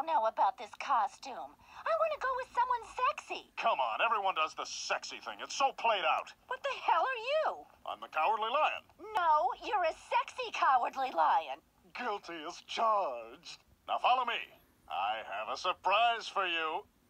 don't know about this costume. I want to go with someone sexy. Come on, everyone does the sexy thing. It's so played out. What the hell are you? I'm the Cowardly Lion. No, you're a sexy Cowardly Lion. Guilty as charged. Now follow me. I have a surprise for you.